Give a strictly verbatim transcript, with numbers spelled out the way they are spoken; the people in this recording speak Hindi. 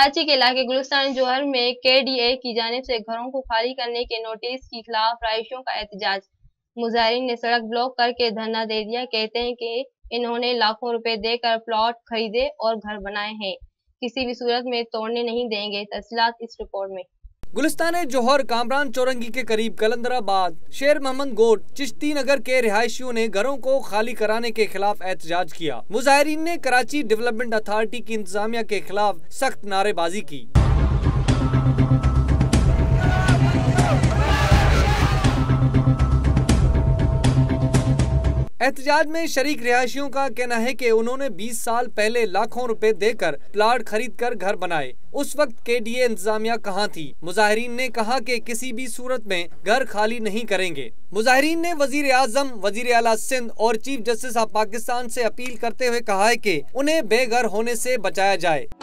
कराची के इलाके गुलिस्तान जौहर में के डी ए की जानिब से घरों को खाली करने के नोटिस के खिलाफ रहायशियों का एहतजाज। मुजाहिरीन ने सड़क ब्लॉक करके धरना दे दिया। कहते हैं कि इन्होंने लाखों रुपए देकर प्लॉट खरीदे और घर बनाए हैं, किसी भी सूरत में तोड़ने नहीं देंगे। तफसीलात इस रिपोर्ट में। गुलिस्तान जौहर कामरान चौरंगी के करीब कलंदराबाद शेर मोहम्मद गोट चिश्ती नगर के रिहायशियों ने घरों को खाली कराने के खिलाफ एहतजाज किया। मुजाहिरीन ने कराची डेवलपमेंट अथॉरिटी की इंतजामिया के खिलाफ सख्त नारेबाजी की। एहतजाज में शरीक रिहायशियों का कहना है कि उन्होंने बीस साल पहले लाखों रुपए देकर प्लाट खरीद कर घर बनाए। उस वक्त के डी ए इंतजामिया कहाँ थी। मुजाहिरीन ने कहा कि किसी भी सूरत में घर खाली नहीं करेंगे। मुजाहिरीन ने वजीर आजम, वजीर आला सिंध और चीफ जस्टिस ऑफ पाकिस्तान से अपील करते हुए कहा है कि उन्हें बेघर होने से बचाया जाए।